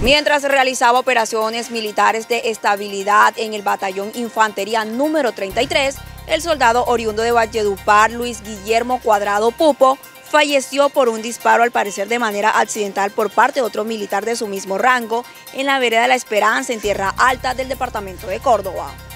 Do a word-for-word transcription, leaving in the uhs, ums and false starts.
Mientras realizaba operaciones militares de estabilidad en el batallón Infantería número treinta y tres, el soldado oriundo de Valledupar, Luis Guillermo Cuadrado Pupo, falleció por un disparo al parecer de manera accidental por parte de otro militar de su mismo rango en la vereda La Esperanza, en Tierra Alta del departamento de Córdoba.